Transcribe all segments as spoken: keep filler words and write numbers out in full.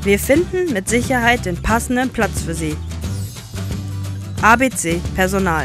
Wir finden mit Sicherheit den passenden Platz für Sie. A B C Personal.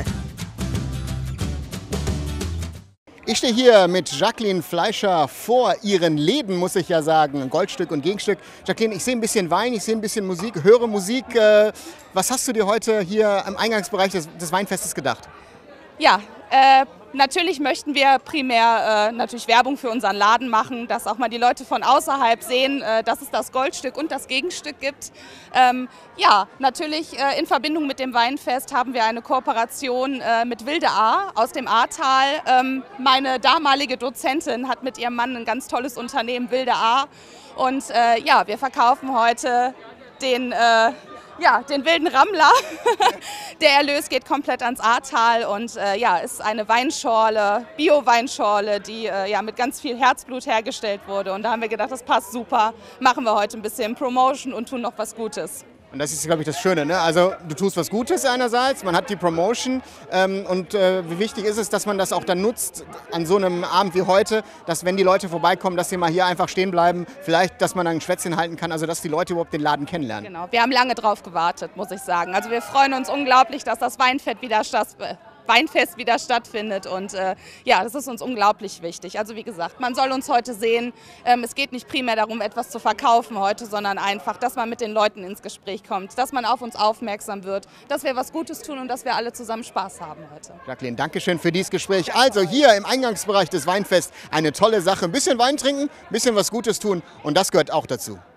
Ich stehe hier mit Jacqueline Fleischer vor ihren Läden, muss ich ja sagen. Goldstück und Gegenstück. Jacqueline, ich sehe ein bisschen Wein, ich sehe ein bisschen Musik, höre Musik. Was hast du dir heute hier im Eingangsbereich des, des Weinfestes gedacht? Ja, äh, natürlich möchten wir primär äh, natürlich Werbung für unseren Laden machen, dass auch mal die Leute von außerhalb sehen, äh, dass es das Goldstück und das Gegenstück gibt. Ähm, ja, natürlich äh, in Verbindung mit dem Weinfest haben wir eine Kooperation äh, mit Wilde Aar aus dem Ahrtal. Ähm, meine damalige Dozentin hat mit ihrem Mann ein ganz tolles Unternehmen, Wilde Aar. Und äh, ja, wir verkaufen heute den äh, Ja, den wilden Rammler. Der Erlös geht komplett ans Ahrtal und äh, ja, ist eine Weinschorle, Bio-Weinschorle, die äh, ja, mit ganz viel Herzblut hergestellt wurde. Und da haben wir gedacht, das passt super, machen wir heute ein bisschen Promotion und tun noch was Gutes. Und das ist, glaube ich, das Schöne, ne? Also du tust was Gutes einerseits, man hat die Promotion ähm, und äh, wie wichtig ist es, dass man das auch dann nutzt an so einem Abend wie heute, dass wenn die Leute vorbeikommen, dass sie mal hier einfach stehen bleiben, vielleicht, dass man dann ein Schwätzchen halten kann, also dass die Leute überhaupt den Laden kennenlernen. Genau, wir haben lange drauf gewartet, muss ich sagen. Also wir freuen uns unglaublich, dass das Weinfest wieder statt Weinfest wieder stattfindet und äh, ja, das ist uns unglaublich wichtig. Also wie gesagt, man soll uns heute sehen. Ähm, es geht nicht primär darum, etwas zu verkaufen heute, sondern einfach, dass man mit den Leuten ins Gespräch kommt, dass man auf uns aufmerksam wird, dass wir was Gutes tun und dass wir alle zusammen Spaß haben heute. Jacqueline, danke schön für dieses Gespräch. Also hier im Eingangsbereich des Weinfests eine tolle Sache. Ein bisschen Wein trinken, ein bisschen was Gutes tun und das gehört auch dazu.